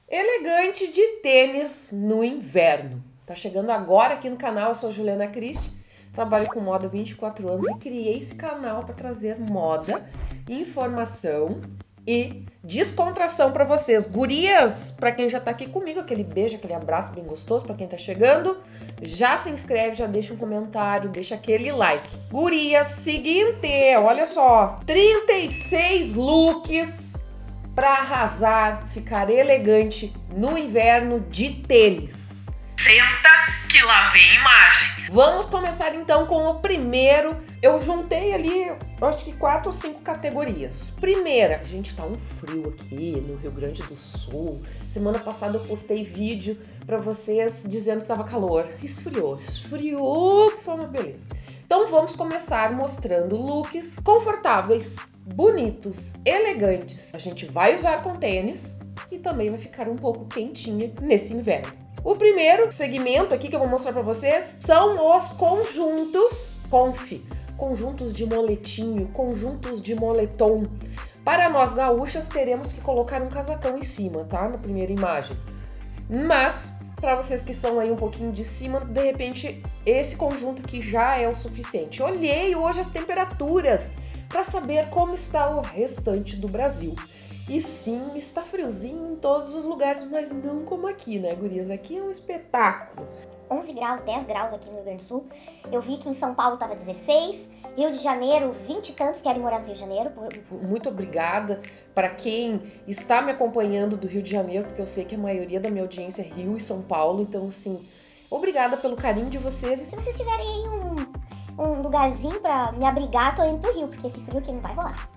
Elegante de tênis no inverno. Tá chegando agora aqui no canal, eu sou Juliana Christi, trabalho com moda há 24 anos e criei esse canal para trazer moda, informação e descontração para vocês. Gurias, para quem já tá aqui comigo, aquele beijo, aquele abraço bem gostoso para quem tá chegando. Já se inscreve, já deixa um comentário, deixa aquele like. Gurias, seguinte, olha só, 36 looks para arrasar, ficar elegante no inverno de tênis. Senta que lá vem imagem. Vamos começar então com o primeiro. Eu juntei ali, acho que 4 ou 5 categorias. Primeira, gente, tá um frio aqui no Rio Grande do Sul. Semana passada eu postei vídeo para vocês dizendo que tava calor. Esfriou, que foi uma beleza. Então vamos começar mostrando looks confortáveis, bonitos, elegantes. A gente vai usar com tênis e também vai ficar um pouco quentinha nesse inverno. O primeiro segmento aqui que eu vou mostrar para vocês são os conjuntos conf, conjuntos de moletinho, conjuntos de moletom. Para nós gaúchas teremos que colocar um casacão em cima, tá? Na primeira imagem. Mas para vocês que são aí um pouquinho de cima, de repente esse conjunto aqui já é o suficiente. Olhei hoje as temperaturas para saber como está o restante do Brasil. E sim, está friozinho em todos os lugares, mas não como aqui, né, gurias? Aqui é um espetáculo. 11 graus, 10 graus aqui no Rio Grande do Sul. Eu vi que em São Paulo tava 16, Rio de Janeiro 20 e tantos, querem morar no Rio de Janeiro. Muito obrigada para quem está me acompanhando do Rio de Janeiro, porque eu sei que a maioria da minha audiência é Rio e São Paulo, então assim, obrigada pelo carinho de vocês. Se vocês tiverem aí um lugarzinho pra me abrigar, tô indo pro Rio, porque esse frio aqui não vai rolar.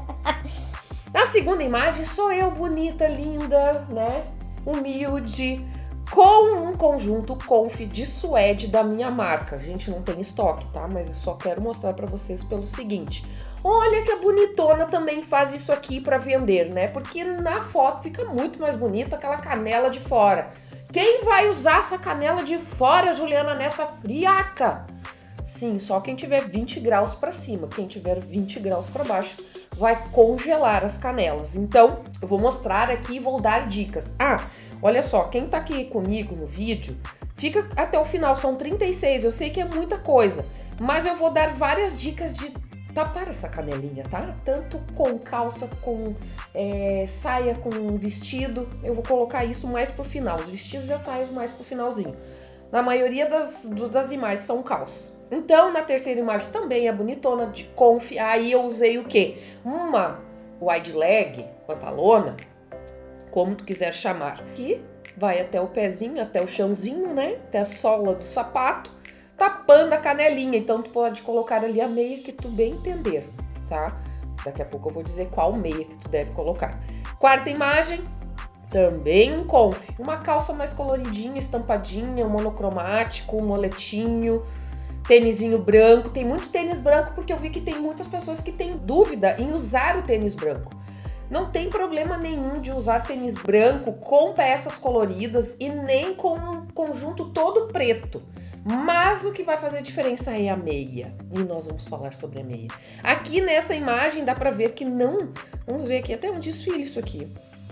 Na segunda imagem sou eu, bonita, linda, né, humilde, com um conjunto conf de suede da minha marca. Gente, não tem estoque, tá? Mas eu só quero mostrar pra vocês pelo seguinte. Olha que a bonitona também faz isso aqui pra vender, né? Porque na foto fica muito mais bonita aquela canela de fora. Quem vai usar essa canela de fora, Juliana, nessa friaca? Sim, só quem tiver 20 graus pra cima. Quem tiver 20 graus pra baixo vai congelar as canelas. Então, eu vou mostrar aqui e vou dar dicas. Olha só, quem tá aqui comigo no vídeo, fica até o final, são 36, eu sei que é muita coisa, mas eu vou dar várias dicas de tapar essa canelinha, tá? Tanto com calça, com saia, com vestido, eu vou colocar isso mais pro final, os vestidos e as saias mais pro finalzinho. Na maioria das imagens são calças. Então, na terceira imagem também é bonitona, de conf, aí eu usei o quê? Uma wide leg, pantalona, como tu quiser chamar, que vai até o pezinho, até o chãozinho, né? Até a sola do sapato, tapando a canelinha. Então tu pode colocar ali a meia que tu bem entender, tá? Daqui a pouco eu vou dizer qual meia que tu deve colocar. Quarta imagem, também um conf, uma calça mais coloridinha, estampadinha, um monocromático, um moletinho, tênisinho branco. Tem muito tênis branco porque eu vi que tem muitas pessoas que têm dúvida em usar o tênis branco. Não tem problema nenhum de usar tênis branco com peças coloridas e nem com um conjunto todo preto. Mas o que vai fazer diferença é a meia. E nós vamos falar sobre a meia. Aqui nessa imagem dá pra ver que não... Vamos ver aqui, até um desfile isso aqui.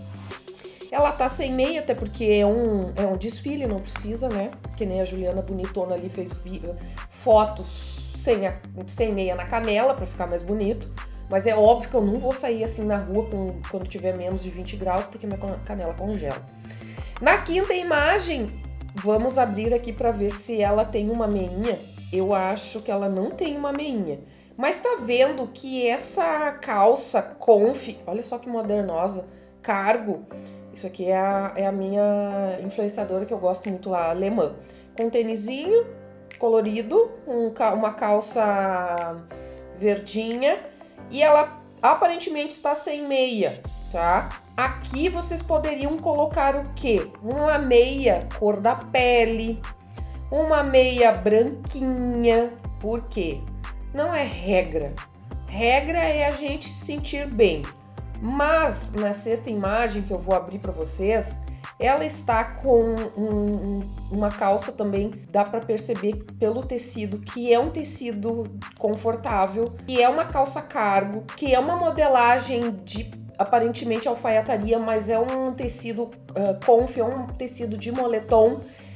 Ela tá sem meia, até porque é um desfile, não precisa, né? Que nem a Juliana bonitona ali fez fotos sem meia na canela pra ficar mais bonito. Mas é óbvio que eu não vou sair assim na rua quando tiver menos de 20 graus, porque minha canela congela. Na quinta imagem, vamos abrir aqui para ver se ela tem uma meinha. Eu acho que ela não tem uma meinha. Mas tá vendo que essa calça conf, olha só que modernosa, cargo. Isso aqui é a minha influenciadora que eu gosto muito lá, alemã. Com um tênisinho colorido, uma calça verdinha. E ela aparentemente está sem meia, tá? Aqui vocês poderiam colocar o quê? Uma meia cor da pele, uma meia branquinha. Por quê? Não é regra. Regra é a gente se sentir bem. Mas na sexta imagem que eu vou abrir para vocês, ela está com uma calça também, dá para perceber pelo tecido, que é um tecido confortável, que é uma calça cargo, que é uma modelagem de aparentemente alfaiataria, mas é um tecido conf, é um tecido de moletom.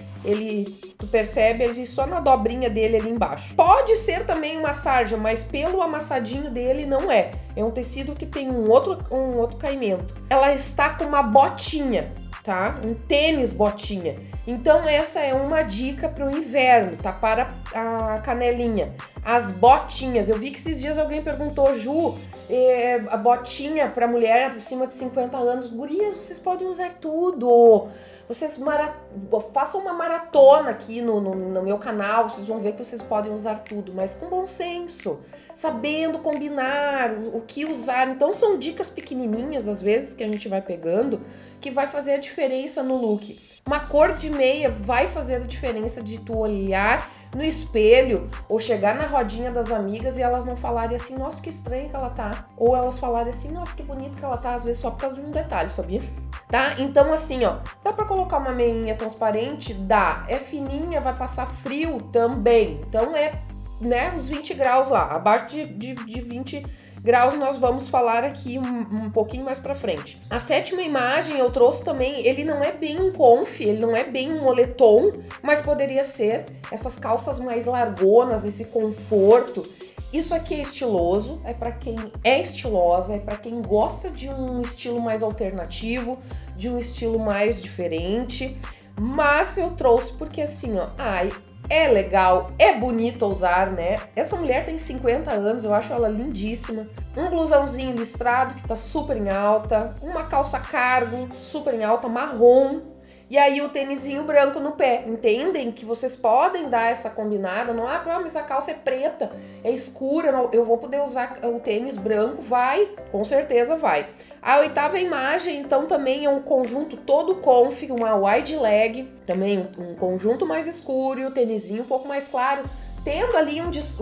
Tu percebe ele só na dobrinha dele ali embaixo. Pode ser também uma sarja, mas pelo amassadinho dele não é. É um tecido que tem um outro caimento. Ela está com uma botinha, tá? Um tênis botinha. Então essa é uma dica para o inverno, tá? Para a canelinha. As botinhas. Eu vi que esses dias alguém perguntou, Ju, a botinha para mulher acima de 50 anos. Gurias, vocês podem usar tudo. Vocês façam uma maratona aqui no meu canal, vocês vão ver que vocês podem usar tudo, mas com bom senso, sabendo combinar o que usar. Então são dicas pequenininhas, às vezes, que a gente vai pegando, que vai fazer a diferença no look. Uma cor de meia vai fazer a diferença de tu olhar no espelho ou chegar na rodinha das amigas e elas não falarem assim, nossa, que estranha que ela tá. Ou elas falarem assim, nossa, que bonita que ela tá, às vezes só por causa de um detalhe, sabia? Tá? Então assim, ó, dá pra colocar uma meinha transparente? Dá. É fininha, vai passar frio também. Então é, né, uns 20 graus lá. Abaixo de 20 graus nós vamos falar aqui um pouquinho mais pra frente. A sétima imagem eu trouxe também, ele não é bem um conf, ele não é bem um moletom, mas poderia ser essas calças mais largonas, esse conforto. Isso aqui é estiloso, é para quem é estilosa, é para quem gosta de um estilo mais alternativo, de um estilo mais diferente. Mas eu trouxe porque assim, ó, é legal, é bonito usar, né? Essa mulher tem 50 anos, eu acho ela lindíssima. Um blusãozinho listrado que tá super em alta, uma calça cargo super em alta, marrom. E aí o tênisinho branco no pé. Entendem que vocês podem dar essa combinada? Não, mas a calça é preta, é escura, não, eu vou poder usar o tênis branco? Vai, com certeza vai. A oitava imagem, então, também é um conjunto todo conf, uma wide leg, também um conjunto mais escuro e o tênisinho um pouco mais claro, tendo ali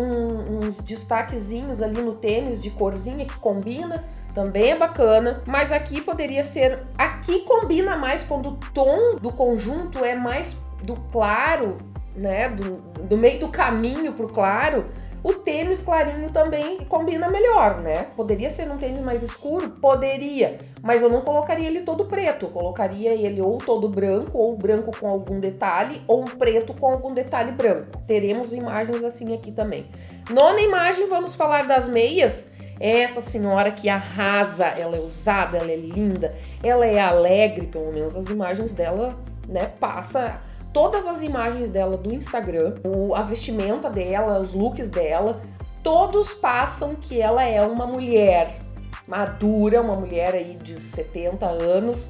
uns destaquezinhos ali no tênis de corzinha que combina, também é bacana, mas aqui poderia ser, aqui combina mais quando o tom do conjunto é mais do claro, né, do meio do caminho pro claro. O tênis clarinho também combina melhor, né? Poderia ser um tênis mais escuro? Poderia, mas eu não colocaria ele todo preto. Eu colocaria ele ou todo branco, ou branco com algum detalhe, ou um preto com algum detalhe branco. Teremos imagens assim aqui também. Nona imagem, vamos falar das meias. Essa senhora que arrasa, ela é usada, ela é linda, ela é alegre, pelo menos as imagens dela, né, passa... Todas as imagens dela do Instagram, a vestimenta dela, os looks dela, todos passam que ela é uma mulher madura, uma mulher aí de 70 anos,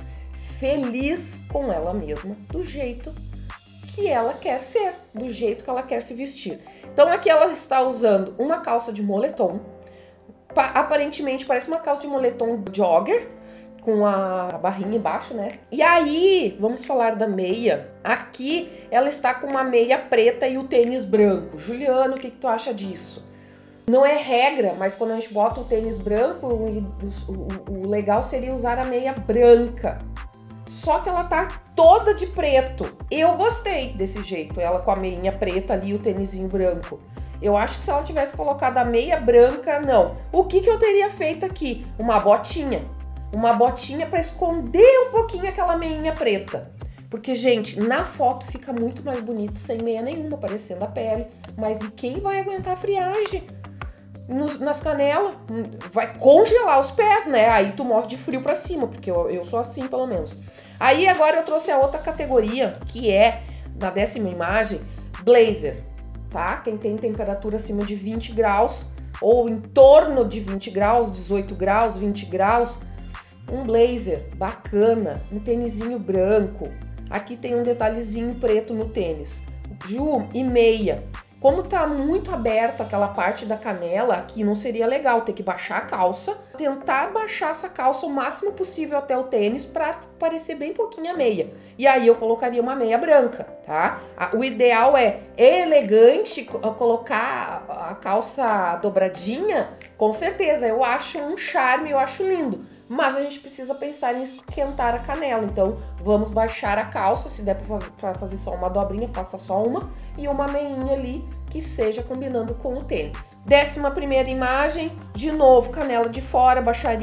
feliz com ela mesma, do jeito que ela quer ser, do jeito que ela quer se vestir. Então aqui ela está usando uma calça de moletom, aparentemente parece uma calça de moletom jogger, com a barrinha embaixo, né? E aí, vamos falar da meia. Aqui, ela está com uma meia preta e o tênis branco. Juliano, o que tu acha disso? Não é regra, mas quando a gente bota o tênis branco, o legal seria usar a meia branca. Só que ela tá toda de preto. Eu gostei desse jeito, ela com a meinha preta ali e o tênisinho branco. Eu acho que se ela tivesse colocado a meia branca, não. O que eu teria feito aqui? Uma botinha. Uma botinha para esconder um pouquinho aquela meinha preta. Porque, gente, na foto fica muito mais bonito sem meia nenhuma, aparecendo a pele. Mas e quem vai aguentar a friagem? Nas canelas? Vai congelar os pés, né? Aí tu morre de frio pra cima, porque eu sou assim, pelo menos. Aí agora eu trouxe a outra categoria, que é, na 10ª imagem, blazer, tá? Quem tem temperatura acima de 20 graus, ou em torno de 20 graus, 18 graus, 20 graus... Um blazer bacana, um tênisinho branco. Aqui tem um detalhezinho preto no tênis. Ju, e meia. Como tá muito aberta aquela parte da canela, aqui não seria legal ter que baixar a calça. Tentar baixar essa calça o máximo possível até o tênis para parecer bem pouquinho a meia. E aí eu colocaria uma meia branca, tá? O ideal é elegante colocar a calça dobradinha, com certeza. Eu acho um charme, eu acho lindo. Mas a gente precisa pensar em esquentar a canela. Então, vamos baixar a calça. Se der pra fazer só uma dobrinha, faça só uma. E uma meinha ali, que seja combinando com o tênis. 11ª imagem, de novo, canela de fora,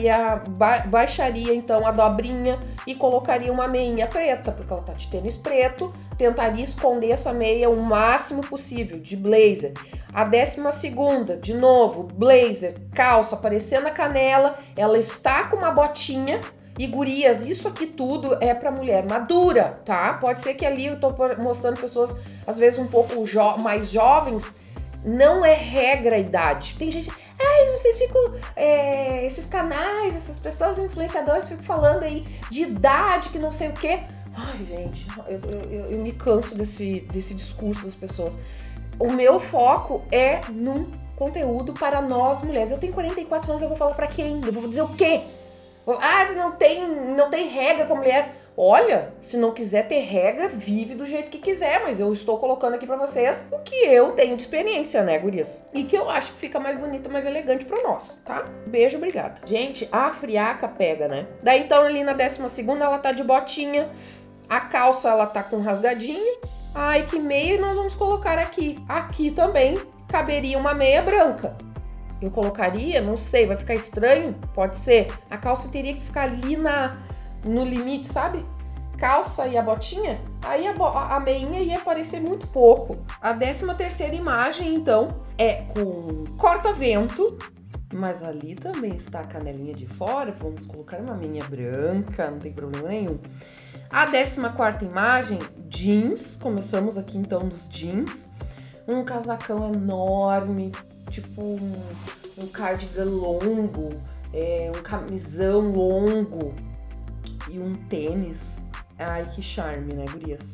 baixaria então a dobrinha e colocaria uma meinha preta, porque ela tá de tênis preto, tentaria esconder essa meia o máximo possível, de blazer. A 12ª, de novo, blazer, calça aparecendo a canela, ela está com uma botinha. E gurias, isso aqui tudo é pra mulher madura, tá? Pode ser que ali eu tô mostrando pessoas, às vezes, um pouco mais jovens. Não é regra a idade. Tem gente... Ai, vocês ficam... esses canais, essas pessoas influenciadoras ficam falando aí de idade, que não sei o quê. Ai, gente, eu me canso desse discurso das pessoas. O meu foco é num conteúdo para nós mulheres. Eu tenho 44 anos, eu vou falar pra quem? Eu vou dizer o quê? Ah, não tem regra pra mulher. Olha, se não quiser ter regra, vive do jeito que quiser, mas eu estou colocando aqui pra vocês o que eu tenho de experiência, né, gurias? E que eu acho que fica mais bonita, mais elegante pro nosso, tá? Beijo, obrigada. Gente, a friaca pega, né? Daí então ali na 12ª ela tá de botinha, a calça ela tá com rasgadinho. Ai, que meia nós vamos colocar aqui. Aqui também caberia uma meia branca. Eu colocaria, não sei, vai ficar estranho? Pode ser. A calça teria que ficar ali no limite, sabe? Calça e a botinha, aí a meinha ia aparecer muito pouco. A 13ª imagem, então, é com corta-vento, mas ali também está a canelinha de fora. Vamos colocar uma meinha branca, não tem problema nenhum. A 14ª imagem, jeans. Começamos aqui, então, dos jeans. Um casacão enorme, tipo um cardigan longo, um camisão longo e um tênis. Ai, que charme, né, gurias?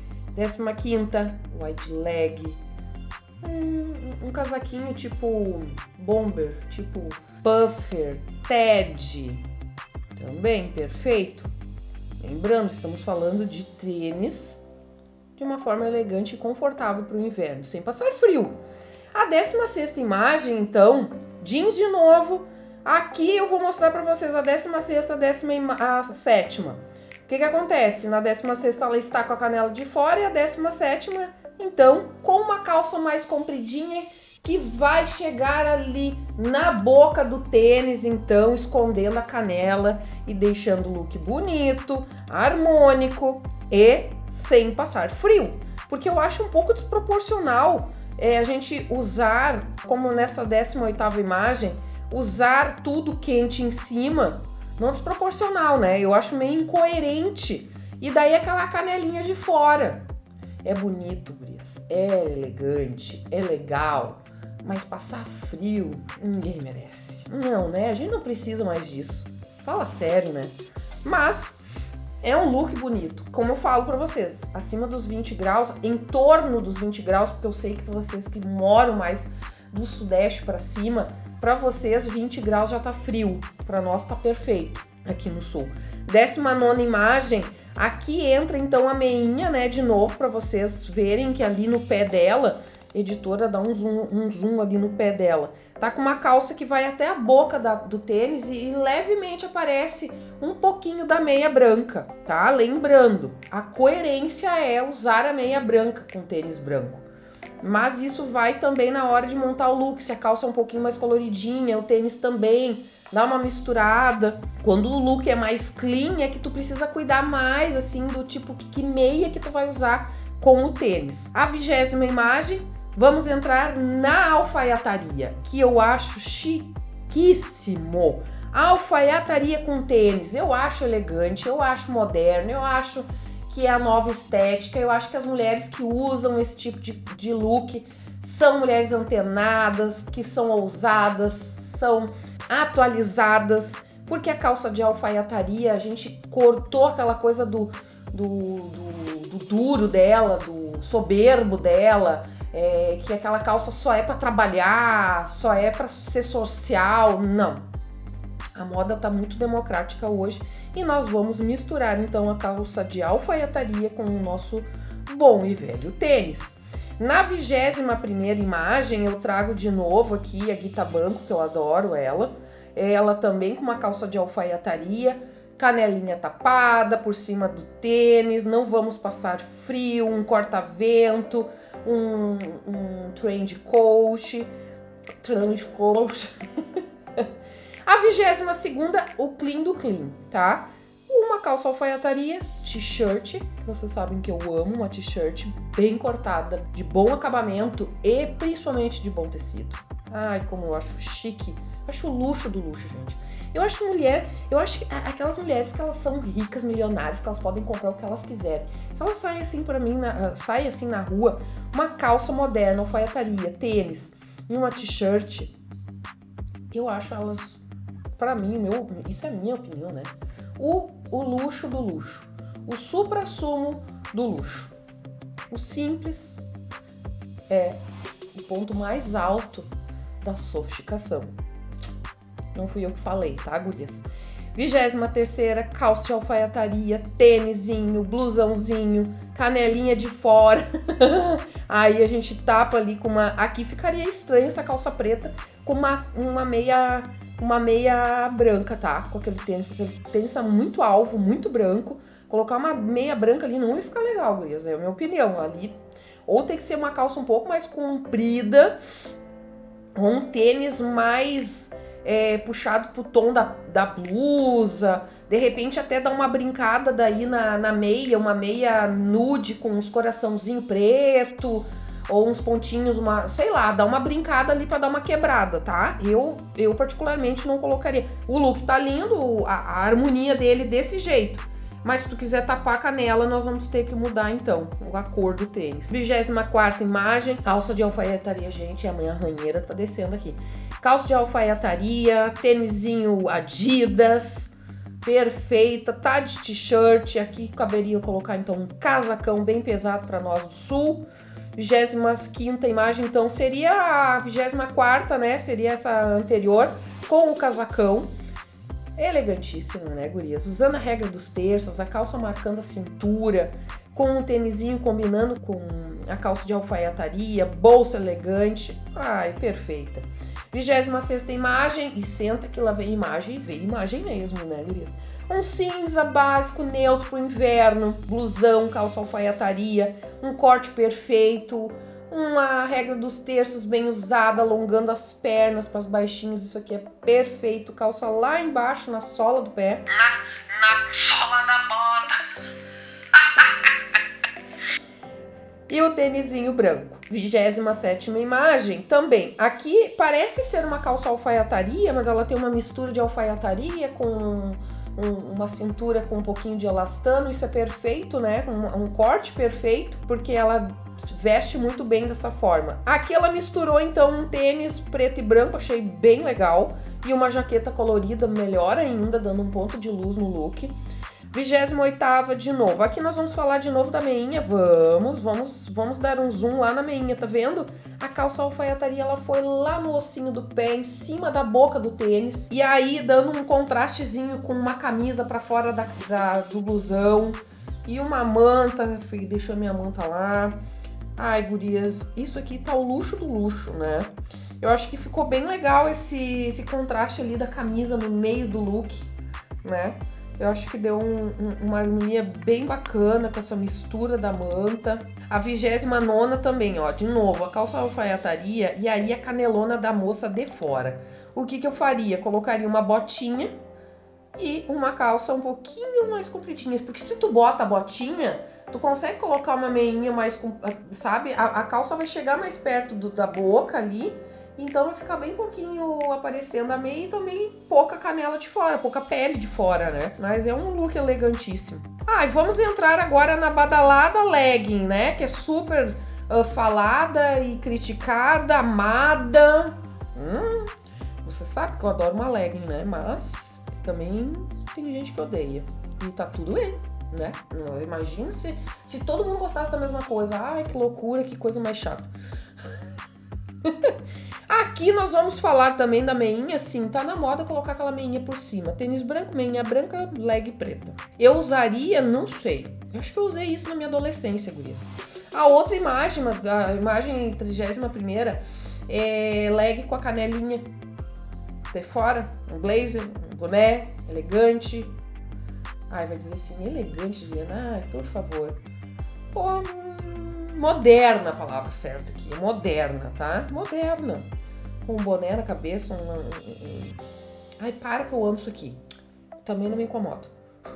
15ª, wide leg. Um casaquinho tipo bomber, tipo puffer, Ted. Também perfeito. Lembrando, estamos falando de tênis de uma forma elegante e confortável para o inverno, sem passar frio. A 16ª imagem, então, jeans de novo. Aqui eu vou mostrar para vocês a 16ª, a 17ª. O que acontece? Na 16ª ela está com a canela de fora e a 17ª, então, com uma calça mais compridinha que vai chegar ali na boca do tênis, então, escondendo a canela e deixando o look bonito, harmônico e sem passar frio. Porque eu acho um pouco desproporcional a gente usar, como nessa 18ª imagem, usar tudo quente em cima, não desproporcional, né? Eu acho meio incoerente. E daí aquela canelinha de fora. É bonito, Gris, é elegante, é legal, mas passar frio, ninguém merece. Não, né? A gente não precisa mais disso. Fala sério, né? Mas é um look bonito. Como eu falo pra vocês, acima dos 20 graus, em torno dos 20 graus, porque eu sei que pra vocês que moram mais do sudeste pra cima, pra vocês 20 graus já tá frio. Pra nós tá perfeito aqui no sul. 19ª imagem, aqui entra então a meinha, né, de novo, pra vocês verem que ali no pé dela, editora, dá um zoom ali no pé dela. Tá com uma calça que vai até a boca do tênis e levemente aparece um pouquinho da meia branca, tá? Lembrando, a coerência é usar a meia branca com tênis branco. Mas isso vai também na hora de montar o look, se a calça é um pouquinho mais coloridinha, o tênis também, dá uma misturada. Quando o look é mais clean, é que tu precisa cuidar mais, assim, do tipo que meia que tu vai usar com o tênis. A 20ª imagem, vamos entrar na alfaiataria, que eu acho chiquíssimo. A alfaiataria com tênis, eu acho elegante, eu acho moderno, eu acho que é a nova estética. Eu acho que as mulheres que usam esse tipo de look são mulheres antenadas, que são ousadas, são atualizadas, porque a calça de alfaiataria, a gente cortou aquela coisa do duro dela, do soberbo dela, que aquela calça só é para trabalhar, só é para ser social. Não. A moda tá muito democrática hoje e nós vamos misturar então a calça de alfaiataria com o nosso bom e velho tênis. Na 21ª imagem eu trago de novo aqui a Guita Banco, que eu adoro ela. Ela também com uma calça de alfaiataria, canelinha tapada por cima do tênis, não vamos passar frio, um corta-vento, um trend coat. A 22ª, o clean do clean, tá? Uma calça alfaiataria, t-shirt, vocês sabem que eu amo uma t-shirt bem cortada, de bom acabamento e principalmente de bom tecido. Ai, como eu acho chique, acho o luxo do luxo, gente. Eu acho que aquelas mulheres que elas são ricas, milionárias, que elas podem comprar o que elas quiserem. Se elas saem assim pra mim, saem assim na rua, uma calça moderna, alfaiataria, tênis e uma t-shirt, eu acho elas, pra mim, isso é minha opinião, né? O luxo do luxo, o supra-sumo do luxo. O simples é o ponto mais alto da sofisticação. Não fui eu que falei, tá, gurias? 23ª, calça de alfaiataria, tênisinho, blusãozinho, canelinha de fora. Aí a gente tapa ali com uma... Aqui ficaria estranho essa calça preta com uma meia branca, tá? Com aquele tênis, porque o tênis tá muito alvo, muito branco. Colocar uma meia branca ali não vai ficar legal, gurias. É a minha opinião. Ali, ou tem que ser uma calça um pouco mais comprida, ou um tênis mais... puxado pro tom da blusa, de repente até dar uma brincada daí na meia, uma meia nude com uns coraçãozinho preto, ou uns pontinhos, sei lá, dar uma brincada ali pra dar uma quebrada, tá? Eu particularmente não colocaria. O look tá lindo, a harmonia dele desse jeito. Mas se tu quiser tapar a canela, nós vamos ter que mudar, então, a cor do tênis. 24ª imagem, calça de alfaiataria, gente, a minha ranheira tá descendo aqui. Calça de alfaiataria, tênisinho Adidas, perfeita, tá de t-shirt. Aqui caberia colocar, então, um casacão bem pesado para nós do sul. 25ª imagem, então, seria a 24ª, né? Seria essa anterior, com o casacão. Elegantíssimo, né, gurias? Usando a regra dos terços, a calça marcando a cintura, com o tênisinho combinando com a calça de alfaiataria, bolsa elegante. Ai, perfeita. 26ª imagem, e senta que lá vem imagem, e vem imagem mesmo, né, gurias? Um cinza básico, neutro pro inverno, blusão, calça alfaiataria, um corte perfeito, uma regra dos terços bem usada, alongando as pernas para as baixinhas, isso aqui é perfeito. Calça lá embaixo, na sola do pé. Na sola da bota. E o tênisinho branco. 27ª imagem, também. Aqui parece ser uma calça alfaiataria, mas ela tem uma mistura de alfaiataria com uma cintura com um pouquinho de elastano. Isso é perfeito, né? Um corte perfeito, porque ela veste muito bem dessa forma. Aqui ela misturou, então, um tênis preto e branco, achei bem legal, e uma jaqueta colorida, melhor ainda, dando um ponto de luz no look. 28ª de novo. Aqui nós vamos falar de novo da meinha. Vamos dar um zoom lá na meinha, tá vendo? A calça alfaiataria, ela foi lá no ossinho do pé, em cima da boca do tênis. E aí, dando um contrastezinho com uma camisa pra fora do blusão. E uma manta, deixa a minha manta lá. Ai, gurias, isso aqui tá o luxo do luxo, né? Eu acho que ficou bem legal esse contraste ali da camisa no meio do look, né? Eu acho que deu uma harmonia bem bacana com essa mistura da manta. A 29ª também, ó, de novo, a calça alfaiataria e aí a canelona da moça de fora. O que eu faria? Colocaria uma botinha e uma calça um pouquinho mais compridinha, porque se tu bota a botinha, tu consegue colocar uma meinha mais, sabe? A calça vai chegar mais perto da boca ali, então vai ficar bem pouquinho aparecendo a meia e também pouca canela de fora, pouca pele de fora, né? Mas é um look elegantíssimo. E vamos entrar agora na badalada legging, né? Que é super falada e criticada, amada. Você sabe que eu adoro uma legging, né? Mas também tem gente que odeia. E tá tudo bem, né? Imagina se todo mundo gostasse da mesma coisa. Ai, que loucura, que coisa mais chata. Aqui nós vamos falar também da meinha, sim, tá na moda colocar aquela meinha por cima. Tênis branco, meinha branca, leg preta. Eu usaria, não sei. Eu acho que eu usei isso na minha adolescência, gurias. A outra imagem, a imagem 31ª, é leg com a canelinha de fora, um blazer, um boné, elegante. Vai dizer assim, elegante, Juliana? Por favor. Pô, moderna, a palavra certa aqui, é moderna, tá? Moderna. Com um boné na cabeça, Ai, para que eu amo isso aqui. Também não me incomoda.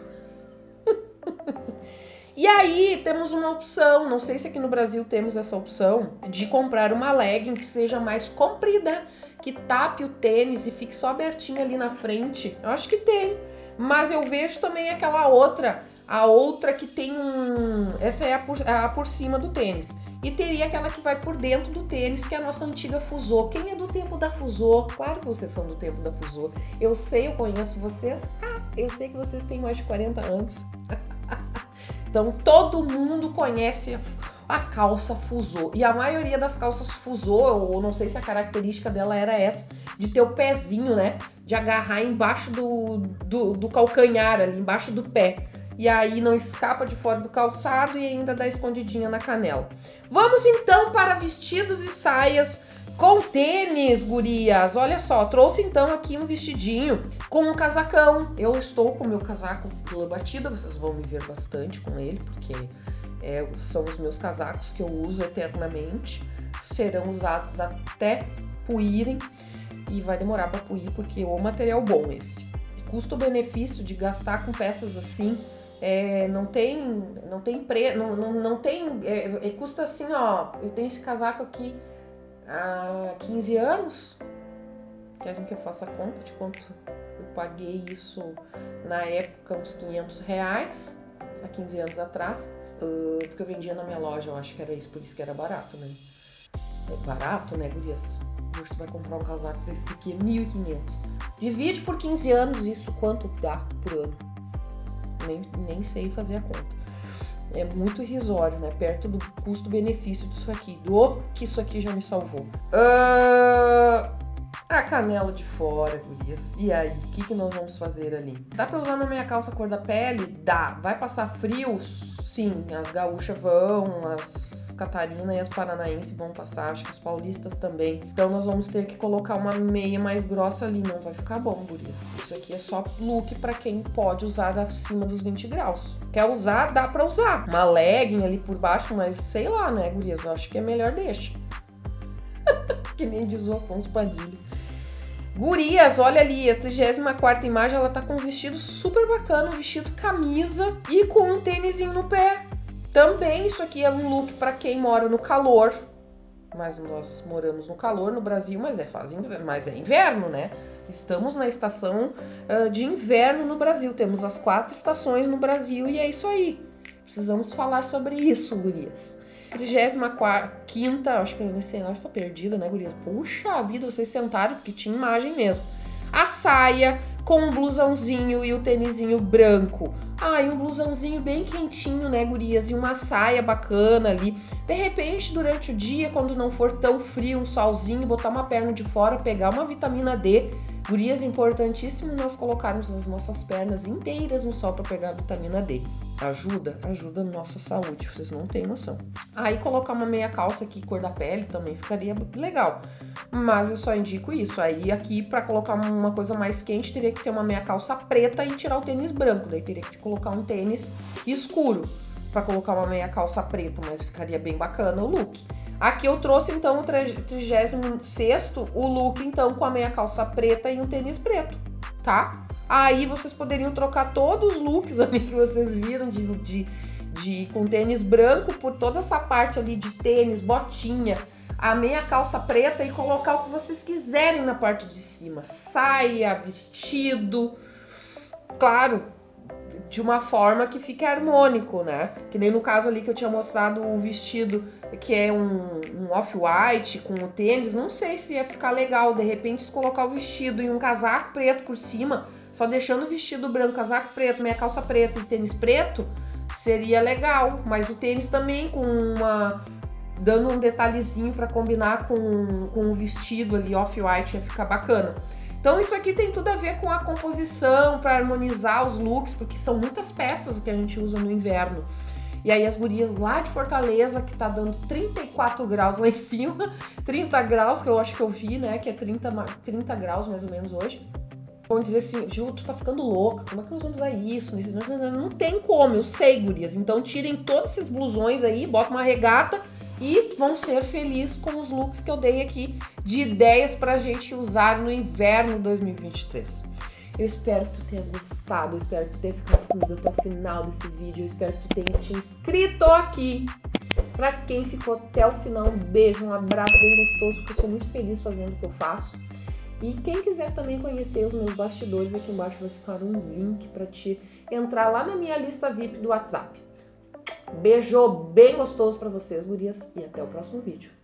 E aí, temos uma opção, não sei se aqui no Brasil temos essa opção, de comprar uma legging que seja mais comprida, que tape o tênis e fique só abertinho ali na frente. Eu acho que tem, mas eu vejo também aquela outra, a outra que tem essa é a por cima do tênis. E teria aquela que vai por dentro do tênis, que é a nossa antiga Fusô. Quem é do tempo da Fusô? Claro que vocês são do tempo da Fusô. Eu sei, eu conheço vocês. Eu sei que vocês têm mais de 40 anos. Então, todo mundo conhece a calça Fusô. E a maioria das calças Fusô, eu não sei se a característica dela era essa, de ter o pezinho, né? De agarrar embaixo do calcanhar, ali embaixo do pé. E aí não escapa de fora do calçado e ainda dá escondidinha na canela. Vamos então para vestidos e saias com tênis, gurias. Olha só, trouxe então aqui um vestidinho com um casacão. Eu estou com o meu casaco pela batida, vocês vão me ver bastante com ele, porque são os meus casacos que eu uso eternamente. Serão usados até puírem e vai demorar para puir, porque é um material bom esse. Custo-benefício de gastar com peças assim, custa assim, ó, eu tenho esse casaco aqui há 15 anos, querem que eu faça a conta de quanto eu paguei isso na época, uns R$500, há 15 anos atrás, porque eu vendia na minha loja, eu acho que era isso, por isso que era barato, né? É barato, né, gurias? Hoje tu vai comprar um casaco desse aqui, é R$1.500. Divide por 15 anos isso, quanto dá por ano? Nem sei fazer a conta. É muito irrisório, né? Perto do custo-benefício disso aqui. Que isso aqui já me salvou. A canela de fora, gurias. E aí, o que nós vamos fazer ali? Dá pra usar na minha calça cor da pele? Dá. Vai passar frio? Sim. As gaúchas vão, as Catarina e as paranaenses vão passar, acho que as paulistas também. Então nós vamos ter que colocar uma meia mais grossa ali, não vai ficar bom, gurias. Isso aqui é só look pra quem pode usar acima dos 20 graus. Quer usar, dá pra usar. Uma legging ali por baixo, mas sei lá, né, gurias? Eu acho que é melhor deixa. Que nem diz o Afonso Padilha. Gurias, olha ali, a 34ª imagem, ela tá com um vestido super bacana, um vestido camisa e com um tênisinho no pé. Também isso aqui é um look para quem mora no calor, mas nós moramos no calor no Brasil, mas é inverno, né? Estamos na estação de inverno no Brasil, temos as 4 estações no Brasil e é isso aí. Precisamos falar sobre isso, gurias. 35ª, acho que nesse cenário tá perdida, né, gurias? Puxa vida, vocês sentaram porque tinha imagem mesmo. A saia com um blusãozinho e o tênisinho branco. E um blusãozinho bem quentinho, né, gurias? E uma saia bacana ali. De repente, durante o dia, quando não for tão frio, um solzinho, botar uma perna de fora, pegar uma vitamina D. Gurias, importantíssimo nós colocarmos as nossas pernas inteiras no sol para pegar a vitamina D. Ajuda a nossa saúde, vocês não têm noção. Aí colocar uma meia calça aqui, cor da pele, também ficaria legal. Mas eu só indico isso. Aí aqui, para colocar uma coisa mais quente, teria que ser uma meia calça preta e tirar o tênis branco. Daí teria que colocar um tênis escuro para colocar uma meia calça preta, mas ficaria bem bacana o look. Aqui eu trouxe então o 36º, o look então com a meia calça preta e um tênis preto, tá? Aí vocês poderiam trocar todos os looks ali que vocês viram com tênis branco por toda essa parte ali de tênis, botinha, a meia calça preta e colocar o que vocês quiserem na parte de cima. Saia, vestido, claro, de uma forma que fique harmônico, né? Que nem no caso ali que eu tinha mostrado o vestido, que é um off-white com o tênis, não sei se ia ficar legal. De repente, se colocar o vestido e um casaco preto por cima, só deixando o vestido branco, casaco preto, meia calça preta e tênis preto, seria legal. Mas o tênis também dando um detalhezinho para combinar com o vestido ali off-white, ia ficar bacana. Então isso aqui tem tudo a ver com a composição, para harmonizar os looks, porque são muitas peças que a gente usa no inverno. E aí as gurias lá de Fortaleza, que tá dando 34 graus lá em cima, 30 graus, que eu acho que eu vi, né, que é 30 graus mais ou menos hoje. Vão dizer assim, Ju, tu tá ficando louca, como é que nós vamos usar isso? Não tem como, eu sei, gurias. Então tirem todos esses blusões aí, botam uma regata e vão ser felizes com os looks que eu dei aqui de ideias pra gente usar no inverno 2023. Eu espero que tu tenha gostado, eu espero que tu tenha ficado comigo até o final desse vídeo, eu espero que tu tenha te inscrito aqui. Pra quem ficou até o final, um beijo, um abraço bem gostoso, porque eu sou muito feliz fazendo o que eu faço. E quem quiser também conhecer os meus bastidores, aqui embaixo vai ficar um link pra te entrar lá na minha lista VIP do WhatsApp. Beijo bem gostoso pra vocês, gurias, e até o próximo vídeo.